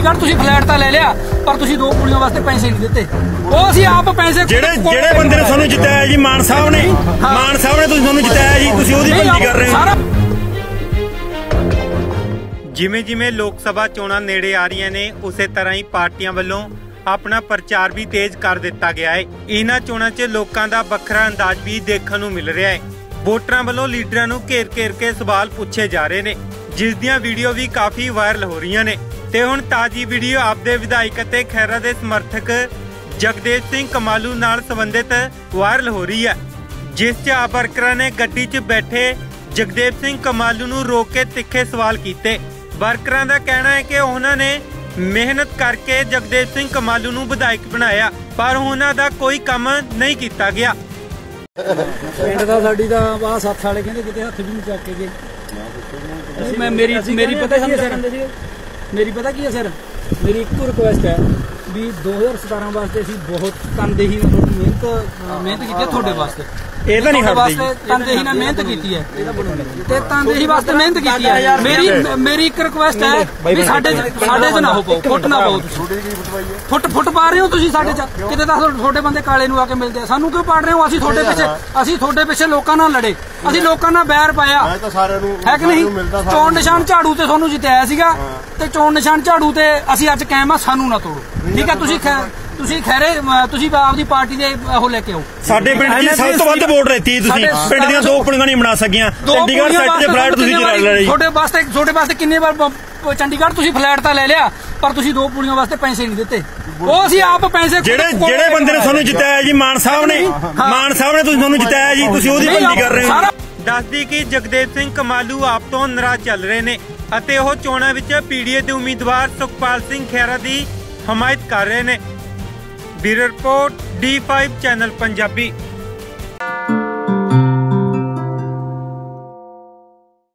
ਚੰਡੀਗੜ੍ਹ ਤੁਸੀਂ ਫਲੈਟ ਤਾਂ ਲੈ ਲਿਆ ਪਰ ਤੁਸੀਂ 2 ਕੁੜੀਆਂ ਵਾਸਤੇ ਪੈਸੇ ਨਹੀਂ ਦਿੱਤੇ। ਉਹ ਅਸੀਂ ਆਪ ਪੈਸੇ ਜਿਹੜੇ ਬੰਦੇ ਨੇ ਤੁਹਾਨੂੰ ਜਿਤਾਇਆ ਜੀ ਮਾਨ ਸਾਹਿਬ ਨੇ ਤੁਸੀਂ ਤੁਹਾਨੂੰ ਜਿਤਾਇਆ ਜੀ, ਤੁਸੀਂ ਉਹਦੀ ਭੰਡੀ ਕਰ ਰਹੇ ਹੋ। ਜਿਵੇਂ ਲੋਕ ਸਭਾ ਚੋਣਾਂ ਨੇੜੇ ਆ ਰਹੀਆਂ ਨੇ ਉਸੇ ਤਰ੍ਹਾਂ ਹੀ ਪਾਰਟੀਆਂ ਵੱਲੋਂ ਆਪਣਾ ਪ੍ਰਚਾਰ ਵੀ ਤੇਜ਼ ਕਰ ਦਿੱਤਾ ਗਿਆ ਹੈ। ਇਹਨਾਂ ਚੋਣਾਂ 'ਚ ਲੋਕਾਂ ਦਾ ਵੱਖਰਾ ਅੰਦਾਜ਼ ਵੀ ਦੇਖਣ ਨੂੰ ਮਿਲ ਰਿਹਾ ਹੈ। ਵੋਟਰਾਂ ਵੱਲੋਂ ਲੀਡਰਾਂ ਨੂੰ ਘੇਰ ਕੇ ਸਵਾਲ ਪੁੱਛੇ ਜਾ ਰਹੇ ਨੇ, ਜਿਸ ਦੀਆਂ ਵੀਡੀਓ ਵੀ ਕਾਫੀ ਵਾਇਰਲ ਹੋ ਰਹੀਆਂ ਨੇ। ਤੇ ਹੁਣ ਤਾਜ਼ੀ ਵੀਡੀਓ ਆਪਦੇ ਵਿਧਾਇਕ ਅਤੇ ਖਹਿਰਾ ਦੇ ਸਮਰਥਕ ਜਗਦੇਵ ਸਿੰਘ ਕਮਾਲੂ ਨਾਲ ਸੰਬੰਧਿਤ ਵਾਇਰਲ ਹੋ ਰਹੀ ਹੈ, ਜਿਸ 'ਚ ਆਪ ਵਰਕਰਾਂ ਨੇ ਗੱਡੀ 'ਚ ਬੈਠੇ ਜਗਦੇਵ ਸਿੰਘ ਕਮਾਲੂ ਨੂੰ ਰੋਕ ਕੇ ਤਿੱਖੇ ਸਵਾਲ ਕੀਤੇ। ਵਰਕਰਾਂ ਦਾ ਕਹਿਣਾ ਹੈ ਕਿ ਉਹਨਾਂ ਨੇ ਮਿਹਨਤ ਕਰਕੇ ਜਗਦੇਵ ਸਿੰਘ ਕਮਾਲੂ ਨੂੰ ਵਿਧਾਇਕ ਬਣਾਇਆ ਪਰ ਉਹਨਾਂ ਦਾ ਕੋਈ ਕੰਮ ਨਹੀਂ ਕੀਤਾ ਗਿਆ। ਪਿੰਡ ਦਾ ਸਾਡੀ ਦਾ ਆਹ 7 ਵਾਲੇ ਕਹਿੰਦੇ ਕਿਤੇ ਹੱਥ ਵੀ ਨਹੀਂ ਚੱਕ ਕੇ ਗਏ। ਮੈਂ ਮੇਰੀ ਪਤਾ ਕੀ ਸਰ, ਮੇਰੀ ਪਤਾ ਕੀ ਹੈ ਸਰ, ਮੇਰੀ ਇੱਕੋ ਰਿਕੁਐਸਟ ਹੈ ਵੀ 2017 ਵਾਸਤੇ ਅਸੀਂ ਬਹੁਤ ਤਨਦੇਹੀ ਨਾਲ ਮਿਹਨਤ ਕੀਤੀ ਹੈ ਤੁਹਾਡੇ ਵਾਸਤੇ। ਇਹ ਤਾਂ ਨਹੀਂ ਹਟਦੀ, ਤਨਦੇਹੀ ਨਾਲ ਮਿਹਨਤ ਕੀਤੀ ਹੈ ਤੇ ਤਨਦੇਹੀ ਵਾਸਤੇ ਮਿਹਨਤ ਕੀਤੀ ਹੈ। ਮੇਰੀ ਇੱਕ ਰਿਕੁਐਸਟ ਹੈ ਵੀ ਸਾਡੇ ਚ ਨਾ ਹੋ ਪਾਓ, ਫੁੱਟ ਨਾ ਪਾਓ। ਫੁੱਟ ਪਾ ਰਹੇ ਹੋ ਤੁਸੀਂ ਸਾਡੇ ਚ, ਕਿਤੇ ਤਾਂ ਤੁਹਾਡੇ ਬੰਦੇ ਕਾਲੇ ਨੂੰ ਆ ਕੇ ਮਿਲਦੇ ਆ, ਸਾਨੂੰ ਕਿਉਂ ਪਾੜ ਰਹੇ ਹੋ? ਅਸੀਂ ਤੁਹਾਡੇ ਪਿੱਛੇ ਲੋਕਾਂ ਨਾਲ ਲੜੇ, ਅਸੀਂ ਲੋਕਾਂ ਨਾਲ ਬੈਰ ਪਾਇਆ ਹੈ ਕਿ ਨਹੀਂ? ਚੋਣ ਨਿਸ਼ਾਨ ਝਾੜੂ ਤੇ ਤੁਹਾਨੂੰ ਜਿਤਾਇਆ ਸੀਗਾ ਤੇ ਚੋਣ ਨਿਸ਼ਾਨ ਝਾੜੂ ਤੇ ਅਸੀਂ ਅੱਜ ਕਾਇਮ ਆ, ਸਾਨੂੰ ਨਾ ਤੋੜੋ, ਠੀਕ ਹੈ? ਤੁਸੀਂ ਖੈਰੇ ਤੁਸੀਂ ਆਪਦੀ ਪਾਰਟੀ ਦੇ ਉਹ ਲੈ ਕੇ ਆਓ। ਸਾਡੇ ਪਿੰਡ ਦੀ ਸਭ ਤੋਂ ਵੱਧ ਵੋਟ ਲੈਤੀ ਤੁਸੀਂ, ਪਿੰਡ ਦੀਆਂ 2 ਕੁੜੀਆਂ ਨਹੀਂ ਬਣਾ ਸਕੀਆਂ। ਚੰਡੀਗੜ੍ਹ ਸੈਕਟਰ ਦੇ ਫਲੈਟ ਤੁਸੀਂ ਲੈ ਲਏ। ਤੁਹਾਡੇ ਵਾਸਤੇ ਕਿੰਨੇ ਵਾਰ ਚੰਡੀਗੜ੍ਹ ਤੁਸੀਂ ਫਲੈਟ ਤਾਂ ਲੈ ਲਿਆ ਪਰ ਤੁਸੀਂ 2 ਕੁੜੀਆਂ ਵਾਸਤੇ ਪੈਸੇ ਨਹੀਂ ਦਿੱਤੇ। ਉਹ ਅਸੀਂ ਆਪ ਪੈਸੇ ਜਿਹੜੇ ਬੰਦੇ ਨੇ ਤੁਹਾਨੂੰ ਜਿਤਾਇਆ ਜੀ ਮਾਨ ਸਾਹਿਬ ਨੇ ਤੁਸੀਂ ਤੁਹਾਨੂੰ ਜਿਤਾਇਆ ਜੀ, ਤੁਸੀਂ ਉਹਦੀ ਭੰਡੀ ਕਰ ਰਹੇ ਹੋ। ਦੱਸਦੀ ਕਿ ਜਗਦੇਵ ਸਿੰਘ ਕਮਾਲੂ ਆਪ ਤੋਂ ਨਾਰਾਜ਼ ਚੱਲ ਰਹੇ ਨੇ ਅਤੇ ਉਹ ਚੋਣਾਂ ਵਿੱਚ ਪੀਡੀਏ ਦੇ ਉਮੀਦਵਾਰ ਸੁਖਪਾਲ ਸਿੰਘ ਖਹਿਰਾ ਦੀ ਹਮਾਇਤ ਕਰ ਰਹੇ ਨੇ। Bureau report D5 channel Punjabi.